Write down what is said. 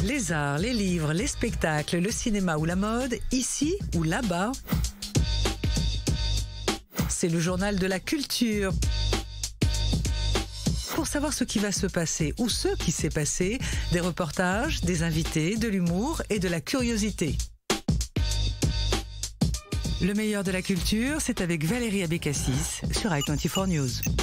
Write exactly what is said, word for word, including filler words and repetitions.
Les arts, les livres, les spectacles, le cinéma ou la mode, ici ou là-bas. C'est le journal de la culture. Pour savoir ce qui va se passer ou ce qui s'est passé, des reportages, des invités, de l'humour et de la curiosité. Le meilleur de la culture, c'est avec Valérie Abécassis sur i vingt-quatre News.